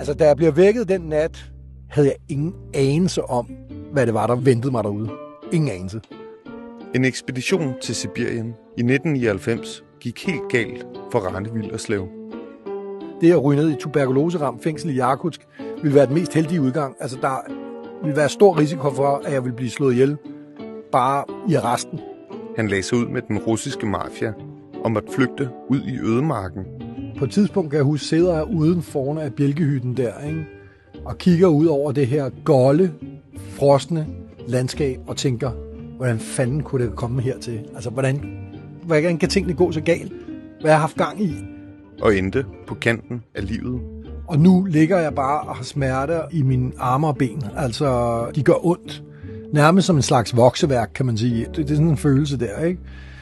Altså, da jeg blev vækket den nat, havde jeg ingen anelse om, hvad det var, der ventede mig derude. Ingen anelse. En ekspedition til Sibirien i 1999 gik helt galt for Rane Willerslev. Det at ryge ned i tuberkuloseramt fængsel i Jakutsk ville være den mest heldige udgang. Altså, der ville være stor risiko for, at jeg ville blive slået ihjel bare i arresten. Han lagde sig ud med den russiske mafia og måtte flygte ud i ødemarken. På et tidspunkt kan jeg huske, sidder jeg uden foran af bjælkehytten der, ikke? Og kigger ud over det her golde, frosne landskab og tænker, hvordan fanden kunne det komme hertil? Altså, hvordan kan tingene gå så galt? Hvad har jeg haft gang i? Og endte på kanten af livet. Og nu ligger jeg bare og har smerter i mine arme og ben. Altså, de gør ondt. Nærmest som en slags vokseværk, kan man sige. Det er sådan en følelse der, ikke?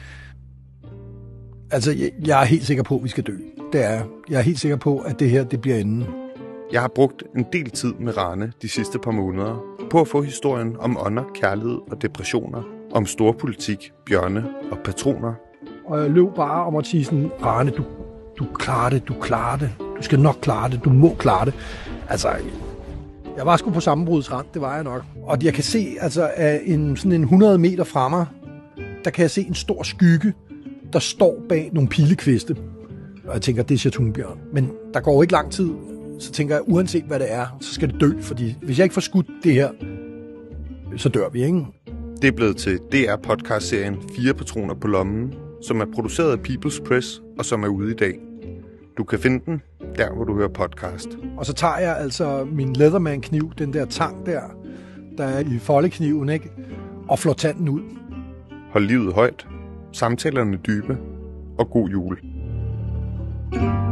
Altså, jeg er helt sikker på, at vi skal dø. Det er jeg. Jeg er helt sikker på, at det her, det bliver enden. Jeg har brugt en del tid med Rane de sidste par måneder på at få historien om ånder, kærlighed og depressioner, om storpolitik, bjørne og patroner. Og jeg løb bare om at sige sådan, Rane, du klarer det, du klarer det. Du skal nok klare det, du må klare det. Altså, jeg var sgu på sammenbrudsrand, det var jeg nok. Og jeg kan se, altså, af sådan en 100 meter fra mig, der kan jeg se en stor skygge, der står bag nogle pilekviste. Og jeg tænker, det er Chatunbjørn. Men der går ikke lang tid, så tænker jeg, uanset hvad det er, så skal det dø. Fordi hvis jeg ikke får skudt det her, så dør vi, ikke? Det er blevet til DR-podcast-serien 4 patroner på lommen, som er produceret af People's Press, og som er ude i dag. Du kan finde den der, hvor du hører podcast. Og så tager jeg altså min Leatherman-kniv, den der tang der er i foldekniven, ikke? Og flår tanden ud. Hold livet højt, samtalerne dybe, og god jul.